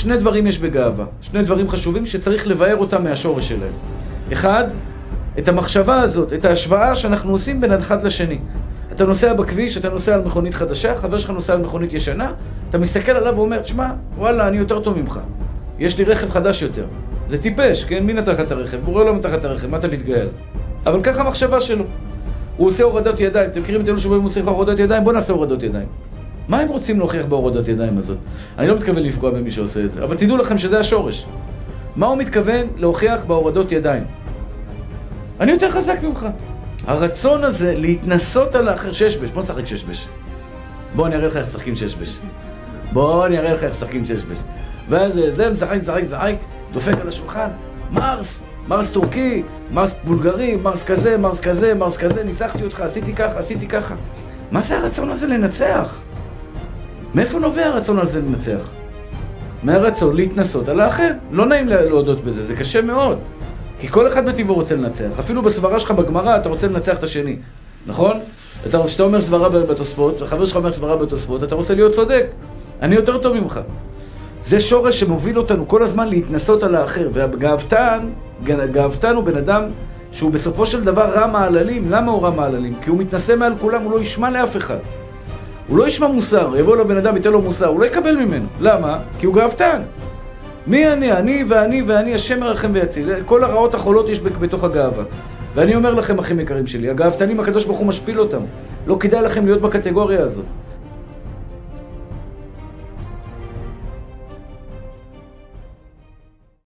שני דברים יש בגאווה, שני דברים חשובים שצריך לבאר אותם מהשורש שלהם. אחד, את המחשבה הזאת, את ההשוואה שאנחנו עושים בין אחד לשני. אתה נוסע בכביש, אתה נוסע על מכונית חדשה, חבר שלך נוסע על מכונית ישנה, אתה מסתכל עליו ואומר, תשמע, וואלה, אני יותר טוב ממך. יש לי רכב חדש יותר. זה טיפש, כן? מי נתן לך את הרכב? בורא לא נתן לך את הרכב, מה אתה מתגאל? אבל ככה המחשבה שלו. הוא עושה הורדות ידיים. אתם מכירים את אלו שבאים עושים הורדות ידיים? בוא נעשה הורדות ידיים. מה הם רוצים להוכיח בהורדות ידיים הזאת? אני לא מתכוון לפגוע במי שעושה את זה, אבל תדעו לכם שזה השורש. מה הוא מתכוון להוכיח בהורדות ידיים? אני יותר חזק ממך. הרצון הזה להתנסות על האחר, ששבש, בוא נשחק ששבש. בוא אני אראה לך איך צחקים ששבש. בוא אני אראה לך איך צחקים ששבש. ואז זה משחק, דופק על השולחן, מרס טורקי, מרס בולגרי, מרס כזה, ניצחתי אותך, עשיתי ככה. מה זה הרצון הזה לנצח? מאיפה נובע הרצון הזה לנצח? מהרצון להתנסות על האחר. לא נעים להודות בזה, זה קשה מאוד. כי כל אחד בטבעו רוצה לנצח. אפילו בסברה שלך בגמרא אתה רוצה לנצח את השני. נכון? כשאתה אומר סברה בתוספות, וחבר שלך אומר סברה בתוספות, אתה רוצה להיות צודק. אני יותר טוב ממך. זה שורש שמוביל אותנו כל הזמן להתנסות על האחר. והגאוותן הוא בן אדם שהוא בסופו של דבר רע מעללים. למה הוא רע מעללים? כי הוא מתנסה מעל כולם, הוא לא ישמע לאף אחד. הוא לא ישמע מוסר, יבוא לו בן אדם, ייתן לו מוסר, הוא לא יקבל ממנו. למה? כי הוא גאוותן. מי אני? אני ואני, השם ירחם ויציל. כל הרעות החולות יש בתוך הגאווה. ואני אומר לכם, אחים יקרים שלי, הגאוותנים הקדוש ברוך הוא משפיל אותם. לא כדאי לכם להיות בקטגוריה הזאת.